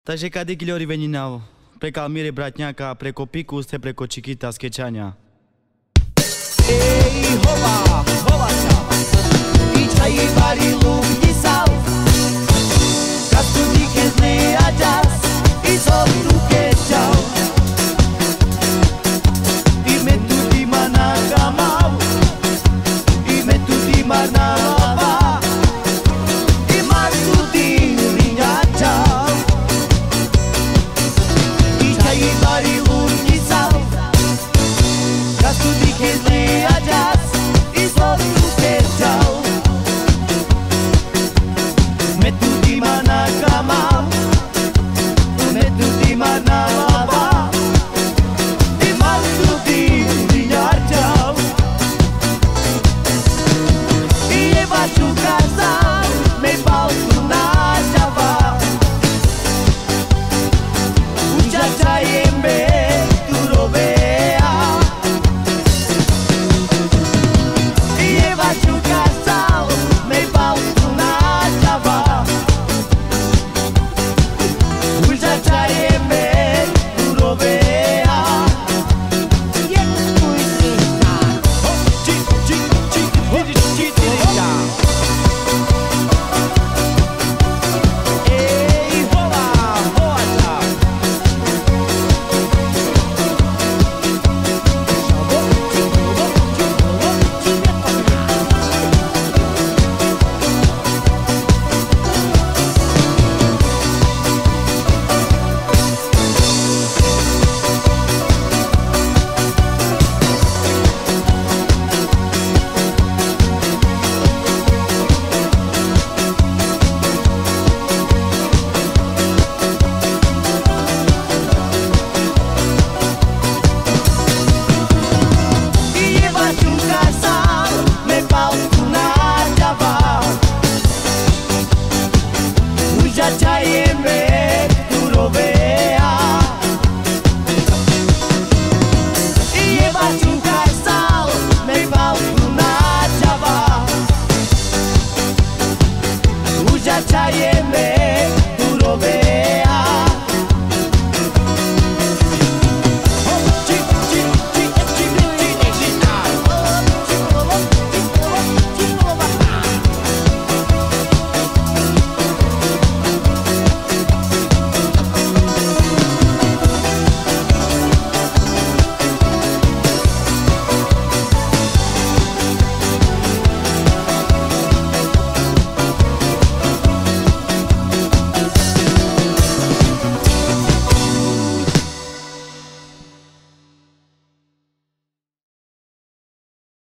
Takže kady giliori veninau, preka Almire bratňáka, preko Piku, ste preko Čikita z Kečania. Ej, hova, hovača, ičaj bari lungni sau, kastu dike zne ajas, i sotu kečau. Ime tu di mana kamau, ime tu di mana lava, ima tu di ringachau. Ičaj bari lungni sau, kastu dike zne ajas, i sotu kečau. Me tu di mana kamau, me tu di mana lava, ima tu di ringachau. I baču kazau, me pautu na Java. Uchacha yembe tu robea. I baču kazau, me pautu na Java. Uchacha yembe tu robea. Ej, hova, hovača. I baču kazau, me pautu na Java. Uchacha yembe